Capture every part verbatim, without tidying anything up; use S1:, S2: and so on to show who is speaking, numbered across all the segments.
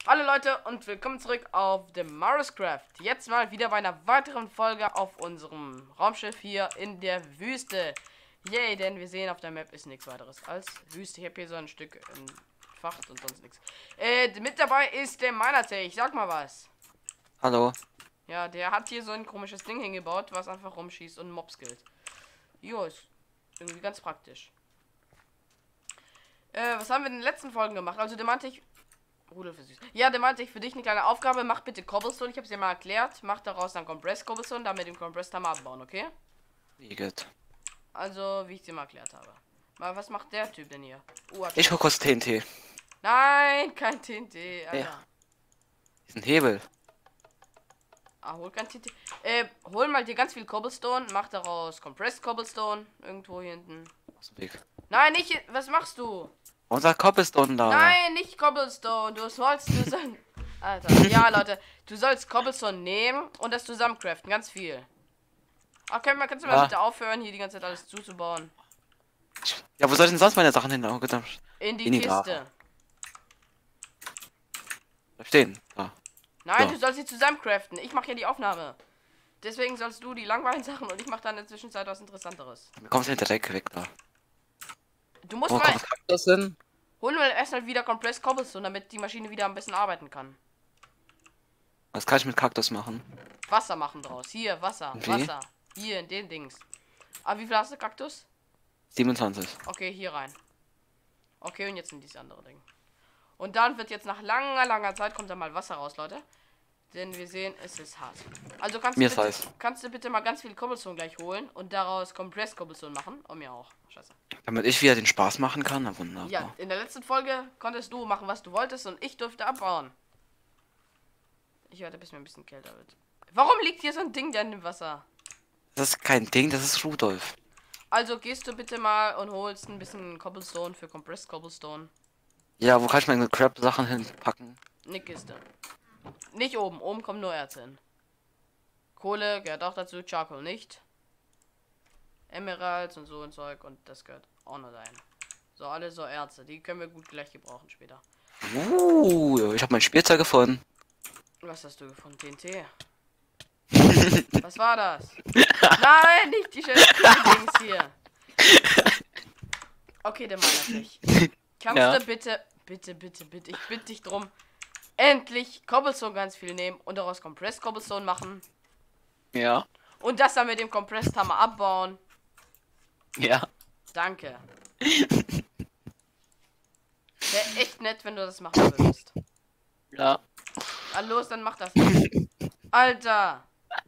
S1: Hallo Leute und willkommen zurück auf dem Mariscraft. Jetzt mal wieder bei einer weiteren Folge auf unserem Raumschiff hier in der Wüste. Yay, denn wir sehen auf der Map ist nichts weiteres als Wüste. Ich habe hier so ein Stück entfacht und sonst nichts. Äh, mit dabei ist der Miner. Ich sag mal was.
S2: Hallo.
S1: Ja, der hat hier so ein komisches Ding hingebaut, was einfach rumschießt und Mobs killt. Jo, ist irgendwie ganz praktisch. Äh, was haben wir in den letzten Folgen gemacht? Also der meinte ich... Rudolf ist süß. Ja, der meinte ich für dich eine kleine Aufgabe. Mach bitte Cobblestone. Ich habe es dir mal erklärt. Mach daraus dann Compressed Cobblestone, damit den Compressed Hammer abbauen, okay?
S2: Wie geht?
S1: Also, wie ich dir mal erklärt habe. Mal, was macht der Typ denn hier? Uh,
S2: Ich hol kurz T N T.
S1: Nein, kein T N T, Alter.
S2: Ja. Ist ein Hebel.
S1: Ah, hol kein T N T. Äh, hol mal dir ganz viel Cobblestone. Mach daraus Compressed Cobblestone. Irgendwo hier hinten.
S2: Aus dem Weg.
S1: Nein, nicht. Was machst du?
S2: Unser Cobblestone da.
S1: Nein, nicht Cobblestone. Du sollst. Du sollst. Alter. Ja, Leute. Du sollst Cobblestone nehmen und das zusammencraften. Ganz viel. Okay, man kannst du mal
S2: Ja.
S1: bitte aufhören, hier die ganze Zeit alles zuzubauen.
S2: Ja, wo soll ich denn sonst meine Sachen hin? Oh, verdammt.
S1: In die
S2: In die
S1: Kiste.
S2: Da stehen. Da.
S1: Nein,
S2: So.
S1: du sollst sie zusammencraften. Ich mache ja die Aufnahme. Deswegen sollst du die langweiligen Sachen und ich mache dann in der Zwischenzeit was Interessanteres.
S2: Wie kommst du denn direkt weg da?
S1: Du musst
S2: Wo
S1: mal.
S2: kommt das hin?
S1: Holen wir erstmal wieder Compressed Cobblestone, damit die Maschine wieder ein bisschen arbeiten kann.
S2: Was kann ich mit Kaktus machen?
S1: Wasser machen draus. Hier, Wasser.
S2: Wie?
S1: Wasser. Hier, in den Dings. Aber wie viel hast du, Kaktus?
S2: siebenundzwanzig.
S1: Okay, hier rein. Okay, und jetzt in dieses andere Ding. Und dann wird jetzt nach langer, langer Zeit kommt da mal Wasser raus, Leute. Denn wir sehen, es ist hart. Also kannst du,
S2: Mir ist
S1: bitte,
S2: heiß.
S1: kannst du bitte mal ganz viel Cobblestone gleich holen und daraus Compressed Cobblestone machen. Und mir auch. Scheiße.
S2: Damit ich wieder den Spaß machen kann? Na wunderbar.
S1: Ja, in der letzten Folge konntest du machen, was du wolltest und ich durfte abbauen. Ich warte, bis mir ein bisschen kälter wird. Warum liegt hier so ein Ding denn im Wasser?
S2: Das ist kein Ding, das ist Rudolf.
S1: Also gehst du bitte mal und holst ein bisschen Cobblestone für Compressed Cobblestone.
S2: Ja, wo kann ich meine Crap-Sachen hinpacken?
S1: Eine Kiste. Nicht oben, oben kommt nur Erz hin. Kohle gehört auch dazu, Charcoal nicht. Emeralds und so ein Zeug und das gehört auch noch dahin. So, alle so Erze, die können wir gut gleich gebrauchen später.
S2: Uh, ich habe mein Spielzeug gefunden.
S1: Was hast du gefunden? T N T? Was war das? Nein, nicht die schönen Dings hier. Okay, der Mann nicht. Kannst
S2: Ja.
S1: du bitte, bitte, bitte, bitte, ich bitte dich drum, endlich Cobblestone ganz viel nehmen und daraus Compressed Cobblestone machen.
S2: Ja.
S1: Und das dann mit dem Compressed Hammer abbauen.
S2: Ja.
S1: Danke. Wäre echt nett, wenn du das machen würdest.
S2: Ja.
S1: Ah, los, dann mach das. Alter.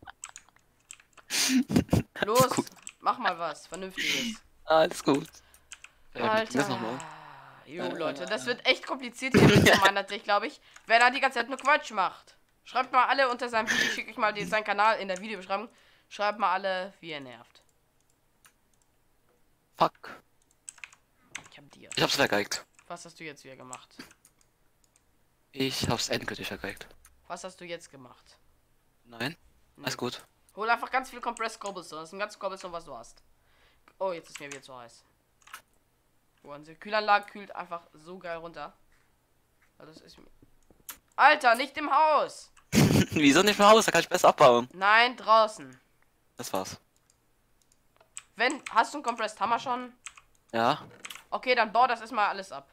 S1: Los,
S2: gut.
S1: mach mal was Vernünftiges.
S2: Alles gut. Ja,
S1: Alter.
S2: das noch mal.
S1: Jo, Leute, das wird echt kompliziert hier mit meiner Sicht, glaube ich. Wenn er die ganze Zeit nur Quatsch macht. Schreibt mal alle unter seinem Video, schicke ich mal den, seinen Kanal in der Videobeschreibung. Schreibt mal alle, wie er nervt.
S2: Fuck.
S1: Ich hab dir.
S2: Ich hab's vergeigt.
S1: Was hast du jetzt wieder gemacht?
S2: Ich hab's endgültig vergeigt.
S1: Was hast du jetzt gemacht?
S2: Nein?
S1: Nee.
S2: Alles gut.
S1: Hol einfach ganz viel Compressed Cobblestone. Das ist ein ganzes Cobblestone, was du hast. Oh, jetzt ist mir wieder zu heiß. Oh, unsere Kühlanlage kühlt einfach so geil runter. Also das ist mir... Alter, nicht im Haus!
S2: Wieso nicht im Haus? Da kann ich besser abbauen.
S1: Nein, draußen.
S2: Das war's.
S1: Wenn, hast du einen Compressed Hammer schon?
S2: Ja.
S1: Okay, dann bau das erstmal alles ab.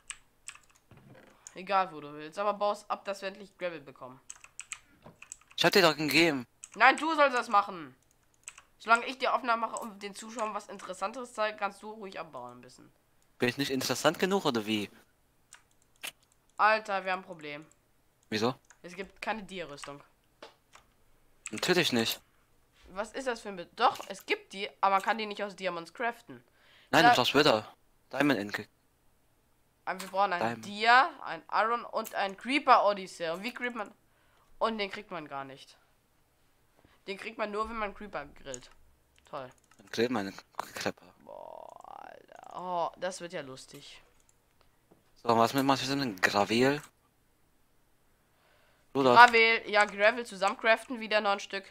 S1: Egal, wo du willst, aber baust ab, dass wir endlich Gravel bekommen.
S2: Ich hab dir doch gegeben.
S1: Nein, du sollst das machen. Solange ich die Aufnahme mache und den Zuschauern was Interessanteres zeige, kannst du ruhig abbauen ein bisschen.
S2: Bin ich nicht interessant genug oder wie?
S1: Alter, wir haben ein Problem.
S2: Wieso?
S1: Es gibt keine Dia-Rüstung.
S2: Natürlich nicht.
S1: Was ist das für ein Bild? Doch, es gibt die, aber man kann die nicht aus Diamonds craften.
S2: Nein,
S1: Ja.
S2: du brauchst Wither. Diamond Inke.
S1: Aber wir brauchen ein
S2: Diamond.
S1: Dia, ein Iron und ein Creeper Odyssey. Und wie kriegt man... Und den kriegt man gar nicht. Den kriegt man nur, wenn man Creeper grillt. Toll.
S2: Dann grillt meine Kreppe.
S1: Boah, Alter. Oh, das wird ja lustig.
S2: So, was mit was mit dem Gravel? Rudolf.
S1: Gravel, ja, Gravel zusammencraften, wieder neun Stück.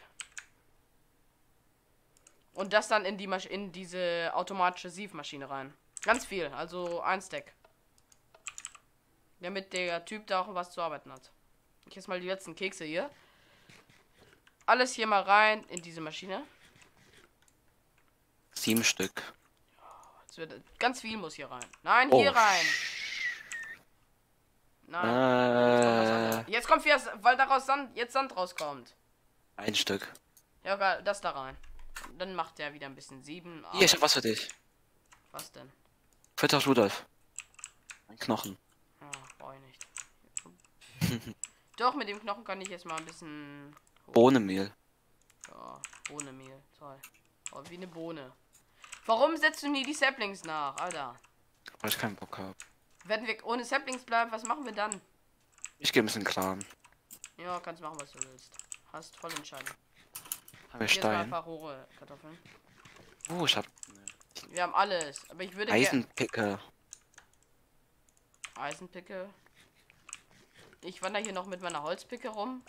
S1: Und das dann in die Masch in diese automatische Sievmaschine rein. Ganz viel, also ein Stack. Damit der Typ da auch was zu arbeiten hat. Ich esse mal die letzten Kekse hier. Alles hier mal rein in diese Maschine.
S2: Sieben Stück.
S1: Es wird, ganz viel muss hier rein. Nein,
S2: Oh.
S1: hier rein. Nein. Jetzt kommt was
S2: Äh,
S1: anderes. Jetzt kommt wieder, weil daraus Sand, jetzt Sand rauskommt.
S2: ein Stück.
S1: Ja, geil, das da rein. Dann macht der wieder ein bisschen sieben.
S2: Hier, ich hab was für dich.
S1: Was denn?
S2: Fütter Rudolf. Ein Knochen.
S1: Oh, brauche ich nicht. Doch, mit dem Knochen kann ich jetzt mal ein bisschen.
S2: Bohnenmehl.
S1: Ja, Bohnemehl. Toll. Oh, wie eine Bohne. Warum setzt du nie die Saplings nach, Alter?
S2: Weil ich keinen Bock habe.
S1: Wenn wir ohne Saplings bleiben, was machen wir dann?
S2: Ich gehe ein bisschen Kram.
S1: Ja, kannst machen, was du willst. Hast voll entscheiden.
S2: Habe ich
S1: Hier ist mal ein
S2: Stein.
S1: paar rohe Kartoffeln.
S2: Oh, ich hab
S1: Wir haben alles, aber ich würde gerne
S2: Eisenpicke.
S1: Eisenpicke. Ich wandere hier noch mit meiner Holzpicke rum.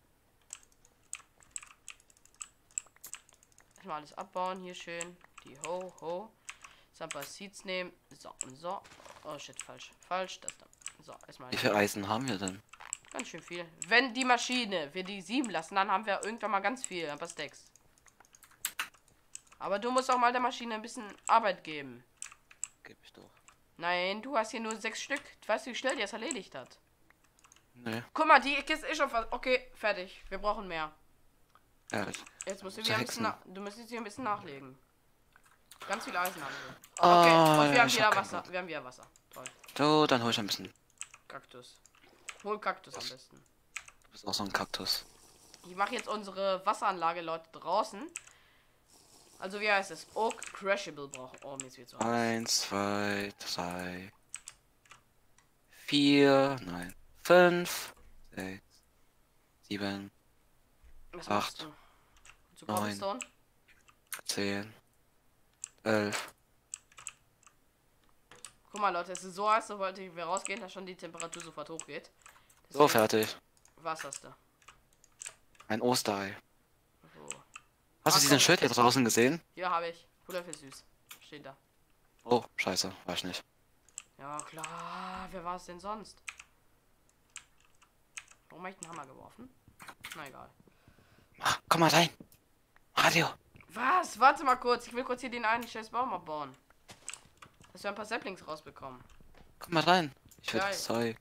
S1: Erstmal alles abbauen, hier schön. Die Ho, Ho. Jetzt ein paar Seeds nehmen. So und so. Oh shit, falsch. Falsch, das da. So, erstmal.
S2: Wie viel Eisen haben wir denn?
S1: Ganz schön viel. Wenn die Maschine, wir die sieben lassen, dann haben wir irgendwann mal ganz viel. Ein paar Stacks. Aber du musst auch mal der Maschine ein bisschen Arbeit geben.
S2: Gib ich doch.
S1: Nein, du hast hier nur sechs Stück. Weißt du, wie schnell die es erledigt hat?
S2: Nee.
S1: Guck mal, die Kiste ist schon fast. Okay, fertig. Wir brauchen mehr.
S2: Ja, ich-
S1: Jetzt musst du
S2: Zu
S1: wieder ein bisschen
S2: hexen.
S1: na- du musst jetzt hier ein bisschen nachlegen. Ganz viel Eisen haben wir.
S2: Ah,
S1: Okay, und wir haben
S2: ich
S1: wieder
S2: hab keinen
S1: Wasser.
S2: Bock.
S1: Wir haben wieder Wasser. Toll.
S2: So, dann hol ich ein bisschen.
S1: Kaktus. Hol Kaktus am besten.
S2: Du bist auch so ein Kaktus.
S1: Ich mache jetzt unsere Wasseranlage, Leute, draußen. Also wie heißt es? Oak Crashable brauchen. Oh, mir ist jetzt so.
S2: Eins, zwei, drei, vier, nein, fünf, sechs, sieben,
S1: Was
S2: acht,
S1: machst du? Zu
S2: neun.
S1: Cobblestone?
S2: zehn, elf.
S1: Guck mal, Leute, es ist so heiß, sobald wir rausgehen, dass schon die Temperatur sofort hochgeht.
S2: So,
S1: Deswegen-
S2: fertig.
S1: Was hast du?
S2: Ein Osterei.
S1: So.
S2: Hast
S1: Ach,
S2: du diesen
S1: komm.
S2: Schild hier draußen gesehen?
S1: Hier habe ich. Puder für süß. Steht da.
S2: Oh, scheiße, weiß ich nicht.
S1: Ja, klar. Wer war es denn sonst? Warum habe ich den Hammer geworfen? Na egal.
S2: Ach, komm mal rein. Radio.
S1: Was? Warte mal kurz. Ich will kurz hier den einen scheiß Baum abbauen. Dass wir ein paar Saplings rausbekommen.
S2: Komm mal rein. Ich will
S1: Geil.
S2: das Zeug.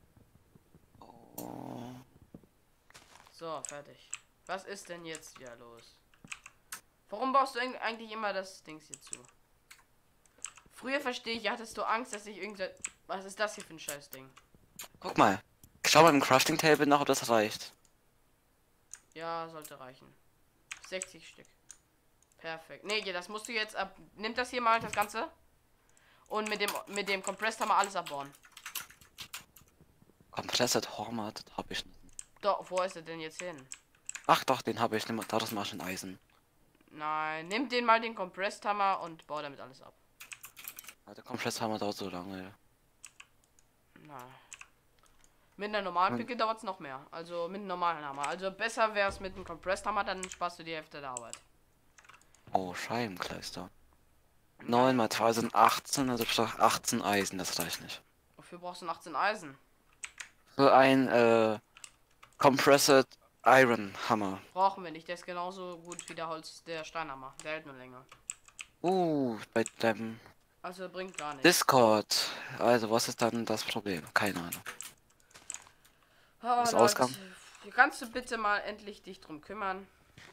S2: Oh.
S1: So, fertig. Was ist denn jetzt wieder los? Warum baust du eig- eigentlich immer das Dings hier zu? Früher verstehe ich, hattest du Angst, dass ich irgendwas... Was ist das hier für ein scheiß Ding?
S2: Guck mal. Schau mal im Crafting Table nach, ob das reicht.
S1: Ja, sollte reichen. sechzig Stück. Perfekt. Nee, das musst du jetzt ab... Nimm das hier mal, das Ganze. Und mit dem mit dem Compressed Hammer alles abbauen.
S2: Compressed Hormat, das hab ich nicht.
S1: Doch, wo ist er denn jetzt hin?
S2: Ach doch, den habe ich. Nimm- Daraus mach ich ein Eisen.
S1: Nein, nimm den mal den Compressed Hammer und bau damit alles ab.
S2: Ja, der Compressed Hammer dauert so lange.
S1: Nein. Mit einer normalen
S2: Hm.
S1: Picke dauert es noch mehr. Also mit einem normalen Hammer. Also besser wäre es mit einem Compressed Hammer, dann sparst du die Hälfte der Arbeit.
S2: Oh, Scheibenkleister. neun mal zwei sind achtzehn, also doch achtzehn Eisen, das reicht nicht.
S1: Wofür brauchst du noch achtzehn Eisen?
S2: So ein äh, Compressed Iron Hammer.
S1: Brauchen wir nicht, der ist genauso gut wie der Holz, der Steinhammer. Der hält nur länger.
S2: Uh, bei deinem
S1: Also bringt gar nichts.
S2: Discord. Also, was ist dann das Problem? Keine Ahnung.
S1: Oh,
S2: ist
S1: Leute,
S2: Ausgang?
S1: kannst du bitte mal endlich dich drum kümmern?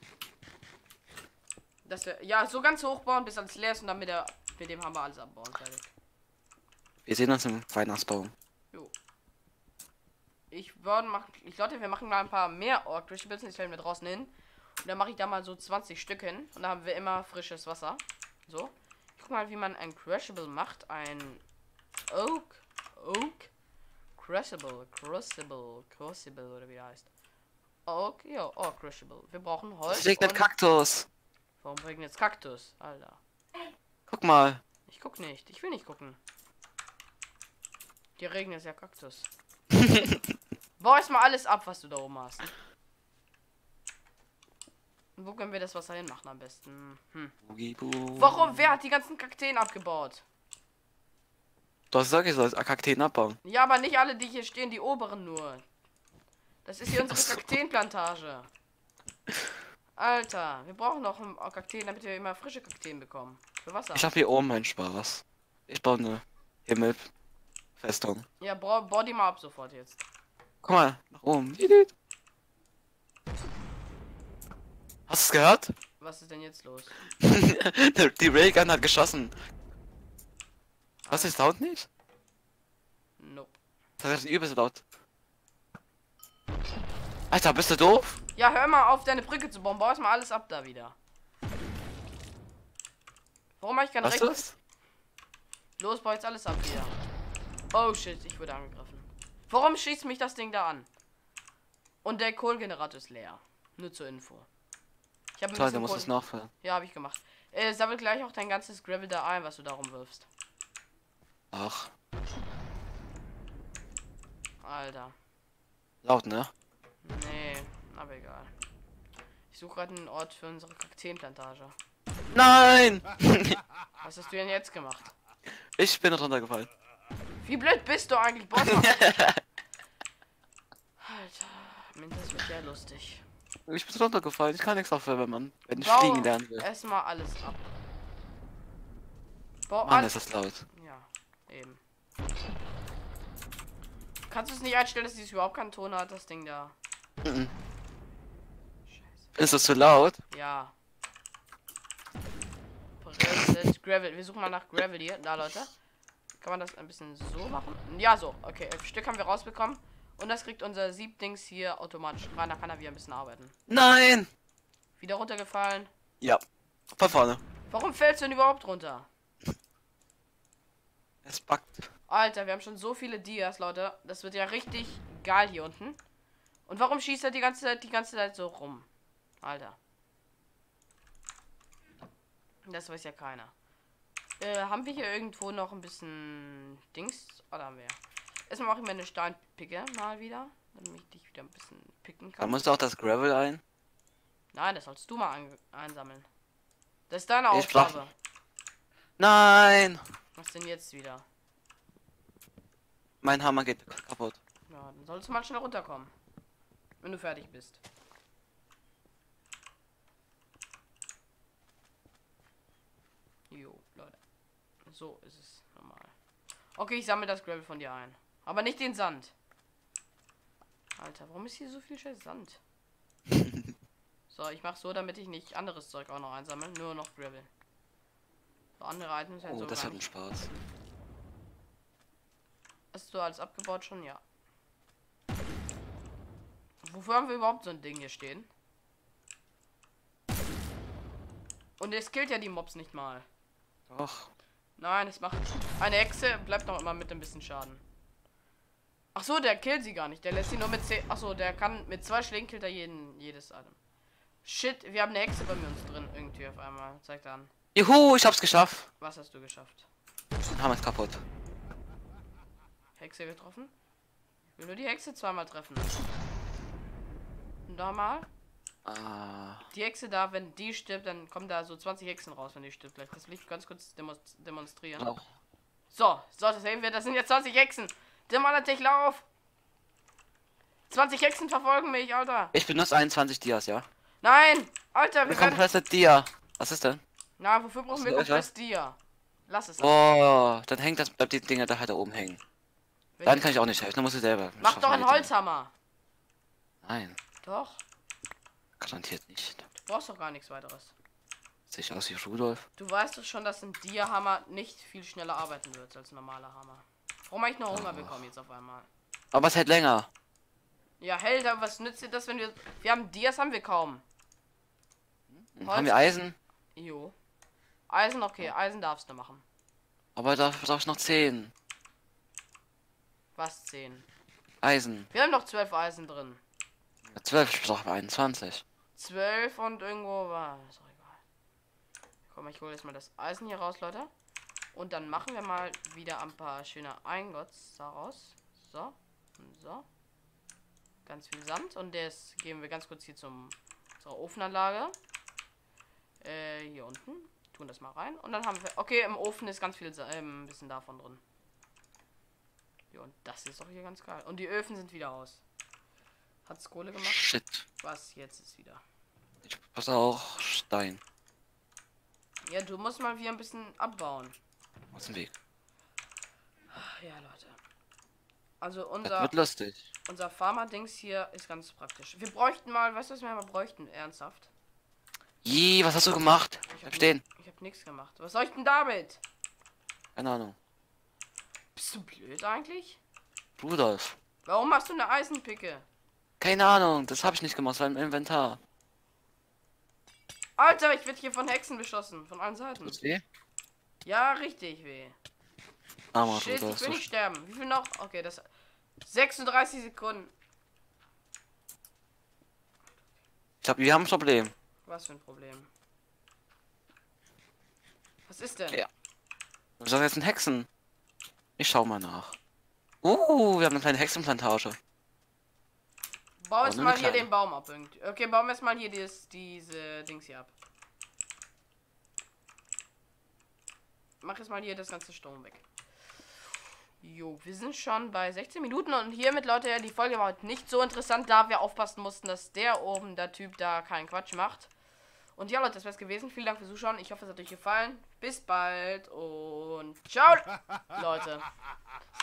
S1: Dass wir, ja, so ganz hochbauen, bis alles leer ist und dann mit, der, mit dem Hammer alles abbauen. Fertig.
S2: Wir sehen uns im Weihnachtsbaum.
S1: Jo. Ich würde machen, ich Leute, wir machen mal ein paar mehr Orc Crashables, die stellen wir draußen hin. Und dann mache ich da mal so zwanzig Stück hin. Und dann haben wir immer frisches Wasser. So. Ich guck mal, wie man ein Crashable macht. Ein Oak. Oak. Crushable. Crucible. Crucible oder wie er heißt. Oak. Ja, oh, Crushable. Wir brauchen Holz.
S2: Es regnet
S1: und-
S2: Kaktus.
S1: Warum regnet jetzt Kaktus? Alter.
S2: Guck mal.
S1: Ich guck nicht. Ich will nicht gucken. Hier regnet es ja Kaktus. Bau erstmal alles ab, was du da oben hast. Und wo können wir das Wasser hinmachen am besten? Hm.
S2: Boogie Boo.
S1: Warum? Wer hat die ganzen Kakteen abgebaut?
S2: Du hast gesagt, ich soll Kakteen abbauen.
S1: Ja, aber nicht alle, die hier stehen, die oberen nur. Das ist hier unsere
S2: Ach so.
S1: Kakteenplantage. Alter, wir brauchen noch ein Kakteen, damit wir immer frische Kakteen bekommen. Für Wasser.
S2: Ich habe hier oben meinen Spaß. Ich baue eine Himmelfestung.
S1: Ja, bau, bau die mal ab sofort jetzt.
S2: Guck mal, nach oben. Hast du es gehört?
S1: Was ist denn jetzt los?
S2: Die Raygun hat geschossen. Was ist laut nicht?
S1: Nope.
S2: Das ist übelst laut. Alter, bist du doof?
S1: Ja, hör mal auf, deine Brücke zu bauen. Bau erst mal alles ab da wieder. Warum hab ich kein
S2: Was
S1: Recht?
S2: ist das?
S1: Los, bau jetzt alles ab wieder. Oh shit, ich wurde angegriffen. Warum schießt mich das Ding da an? Und der Kohlgenerator ist leer. Nur zur Info. Ich habe ein
S2: Toll, du
S1: bisschen
S2: musst
S1: Kohl...
S2: es nachfüllen.
S1: Ja, habe ich gemacht. Äh, sammel gleich auch dein ganzes Gravel da ein, was du darum wirfst.
S2: Ach,
S1: Alter.
S2: laut, ne?
S1: Nee, aber egal. Ich suche gerade einen Ort für unsere Kakteenplantage.
S2: Nein!
S1: Was hast du denn jetzt gemacht?
S2: Ich bin da drunter gefallen.
S1: Wie blöd bist du eigentlich, Boss? Alter, Mensch, das wird ja lustig.
S2: Ich bin drunter gefallen. Ich kann nichts dafür, wenn man wenn ich
S1: Bau
S2: fliegen lernen will.
S1: erstmal alles ab. Bau
S2: Mann,
S1: alles.
S2: ist das laut.
S1: Ja, eben. Kannst du es nicht einstellen, dass es überhaupt keinen Ton hat, das Ding da?
S2: Mhm.
S1: Scheiße.
S2: Ist das zu laut?
S1: Ja. Preset Gravel. Wir suchen mal nach Gravel hier. Da, Leute. Kann man das ein bisschen so machen? Ja, so. Okay, elf Stück haben wir rausbekommen. Und das kriegt unser Siebdings hier automatisch rein. Da kann er wieder ein bisschen arbeiten.
S2: Nein!
S1: Wieder runtergefallen.
S2: Ja. Von vorne.
S1: Warum fällst du denn überhaupt runter?
S2: Es backt.
S1: Alter, wir haben schon so viele Dias, Leute. Das wird ja richtig geil hier unten. Und warum schießt er die ganze Zeit, die ganze Zeit so rum? Alter. Das weiß ja keiner. Äh, haben wir hier irgendwo noch ein bisschen Dings? Oder haben wir? Erstmal mache ich mir eine Steinpicke mal wieder, damit ich dich wieder ein bisschen picken
S2: Da
S1: kann.
S2: musst du auch das Gravel ein.
S1: Nein, das sollst du mal ein einsammeln. Das ist deine
S2: Ich brauch-
S1: Aufgabe.
S2: Nein!
S1: Was denn jetzt wieder?
S2: Mein Hammer geht kaputt.
S1: Ja, dann sollst du mal schnell runterkommen. Wenn du fertig bist. Jo, Leute. So ist es normal. Okay, ich sammle das Gravel von dir ein. Aber nicht den Sand. Alter, warum ist hier so viel scheiß Sand? So, ich mach so, damit ich nicht anderes Zeug auch noch einsammeln. Nur noch Gravel. So, andere Items halt
S2: Oh,
S1: so
S2: das
S1: gar
S2: wird ein
S1: nicht.
S2: Spaß.
S1: Hast du alles abgebaut schon? Ja. Wofür haben wir überhaupt so ein Ding hier stehen? Und es killt ja die Mobs nicht mal.
S2: Doch.
S1: Nein, es macht... Eine Hexe bleibt noch immer mit ein bisschen Schaden. Ach so, der killt sie gar nicht. Der lässt sie nur mit zehn... Ach so, der kann... Mit zwei Schlägen killt er jeden, jedes Item. Shit, wir haben eine Hexe bei mir uns drin. Irgendwie auf einmal. Zeigt er an.
S2: Juhu, ich hab's geschafft.
S1: Was hast du geschafft?
S2: Mein Hammer ist kaputt.
S1: Hexe getroffen? Ich will nur die Hexe zweimal treffen. Und da mal.
S2: Ah.
S1: Die Hexe da, wenn die stirbt, dann kommen da so zwanzig Hexen raus, wenn die stirbt. Gleich. Das will ich ganz kurz demo demonstrieren.
S2: Auch.
S1: So, so, das sehen wir. Das sind jetzt zwanzig Hexen. Demonatech, lauf! zwanzig Hexen verfolgen mich, Alter.
S2: Ich benutze einundzwanzig Dias, ja?
S1: Nein! Alter, wir
S2: Wir
S1: werden...
S2: komplette Dia. Was ist denn?
S1: Na, wofür brauchen wir
S2: Was,
S1: komplettes Dia? Lass es.
S2: Oh, dann hängt das, bleibt die Dinger da halt da oben hängen.
S1: Wenn
S2: Dann
S1: ich-
S2: kann ich auch nicht helfen, dann musst du selber.
S1: Mach
S2: schaffen,
S1: doch einen
S2: Alter.
S1: Holzhammer.
S2: Nein,
S1: Doch.
S2: garantiert nicht.
S1: Du brauchst doch gar nichts weiteres.
S2: Sehe ich aus wie Rudolf?
S1: Du weißt doch schon, dass ein Dia-Hammer nicht viel schneller arbeiten wird als ein normaler Hammer. Warum hab ich noch Hunger
S2: Oh.
S1: bekommen jetzt auf einmal?
S2: Aber es hält länger.
S1: Ja, hell, aber was nützt dir das, wenn wir... Wir haben Dias, haben wir kaum.
S2: Hm, Haben wir Eisen?
S1: Jo. Eisen, okay. Eisen darfst du machen.
S2: Aber dafür brauche ich noch zehn.
S1: Was, zehn?
S2: Eisen.
S1: Wir haben noch zwölf Eisen drin.
S2: zwölf, ich brauche einundzwanzig.
S1: zwölf und irgendwo war... Ist auch egal. Guck mal, ich hole jetzt mal das Eisen hier raus, Leute. Und dann machen wir mal wieder ein paar schöne Ingots daraus. So. Und so. Ganz viel Sand. Und das geben wir ganz kurz hier zum zur Ofenanlage. Äh, hier unten. Tun das mal rein. Und dann haben wir... Okay, im Ofen ist ganz viel Sa- äh, ein bisschen davon drin. Jo, und das ist doch hier ganz geil. Und die Öfen sind wieder aus. Hat's Kohle gemacht?
S2: Shit.
S1: Was? Jetzt ist wieder.
S2: Ich passe auch Stein.
S1: Ja, du musst mal wieder ein bisschen abbauen.
S2: Aus dem Weg.
S1: Ja, Leute. Also
S2: Das
S1: unser,
S2: wird lustig.
S1: unser Farmer-Dings hier ist ganz praktisch. Wir bräuchten mal, weißt du, was wir mal bräuchten? Ernsthaft.
S2: Ih, was hast du gemacht?
S1: Ich
S2: Bleib
S1: hab,
S2: stehen.
S1: ich hab nichts gemacht. Was soll ich denn damit?
S2: Keine Ahnung.
S1: Bist du blöd eigentlich?
S2: Rudolf.
S1: Warum machst du eine Eisenpicke?
S2: Keine Ahnung, das habe ich nicht gemacht, das war im Inventar.
S1: Alter, ich werde hier von Hexen beschossen. Von allen Seiten.
S2: Tut's weh?
S1: Ja, richtig weh.
S2: Armer
S1: Shit, ich
S2: Rudolf.
S1: will
S2: So
S1: nicht sterben. Wie viel noch? Okay, das... sechsunddreißig Sekunden.
S2: ich glaube, wir haben ein Problem.
S1: Was für ein Problem. Was ist denn?
S2: Ja. Wir sind jetzt ein Hexen. Ich schau mal nach. Uh, wir haben eine kleine Hexenplantage.
S1: Bau
S2: Oh,
S1: jetzt
S2: nur
S1: mal
S2: eine
S1: hier
S2: kleine.
S1: den Baum ab irgendwie. Okay, bauen wir jetzt mal hier dieses, diese Dings hier ab. Mach jetzt mal hier das ganze Strom weg. Jo, wir sind schon bei sechzehn Minuten und hiermit, Leute, die Folge war heute nicht so interessant, da wir aufpassen mussten, dass der oben, der Typ, da keinen Quatsch macht. Und ja, Leute, das wär's gewesen. Vielen Dank fürs Zuschauen. Ich hoffe, es hat euch gefallen. Bis bald und ciao, Leute.